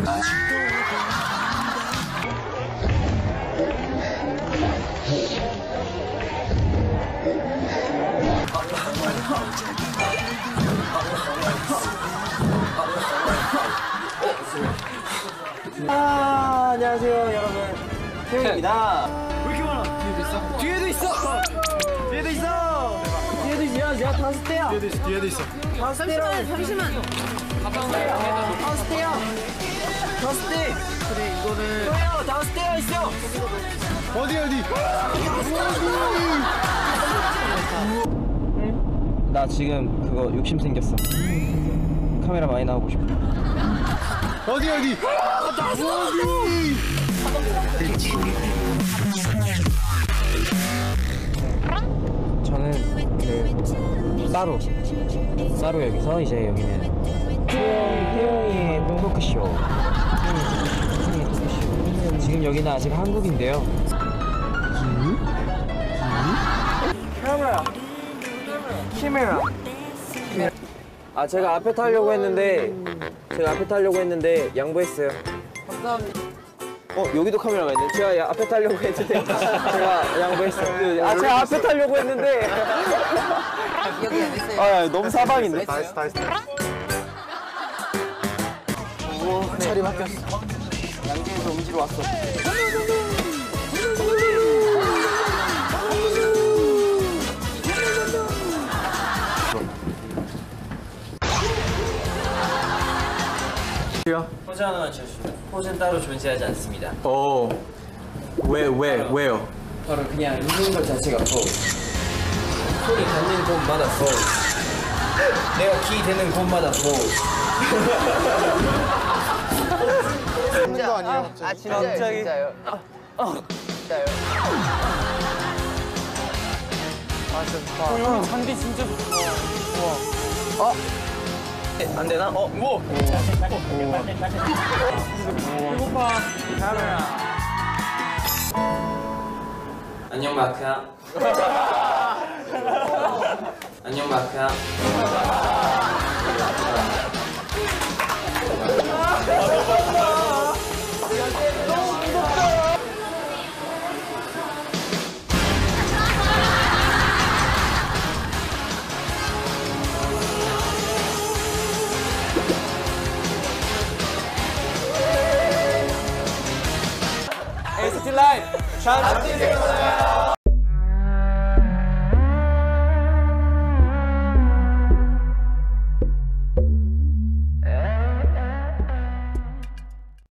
안녕하세요 여러분, 태용입니다. 왜 이렇게 많아? 뒤에도 있어. 뒤에도 있어. 뒤에도 있어. 야, 내가 다섯 대야. 뒤에도 있어. 다섯 대라. 잠시만. 다섯 대야. 다섯 대. 그래, 이거를. 저요, 다섯 대가 있어. 어디? 나 지금 그거 욕심 생겼어. 카메라 많이 나오고 싶어. 어디? 저는 그 따로역에서 이제 여기는 태용이의 토크쇼. 지금 여기는 아직 한국인데요. 카메라. 제가 앞에 타려고 했는데 양보했어요. 감사합니다. 여기도 카메라가 있네. 제가 앞에 타려고 했는데 제가 양보했어요. 제가 앞에 타려고 했는데 너무 사방인데. 다 했어. 자리 바뀌었어. 양재에서 음지로 왔어. 포즈 하나만 지어주세요. 포즈는 따로 존재하지 않습니다. 왜요? 바로 그냥 있는 것 자체가 포즈. 소리 닿는 곳마다 포즈. 내가 키 되는 곳마다 포즈. 하는 거 아니에요? 진짜요? 진짜요? 형 잔디 진짜 좋다. 우와. 안 되나? 우와. 배고파. 카메라. 안녕 마크야. 안녕 마크야. ST 라이브 잠시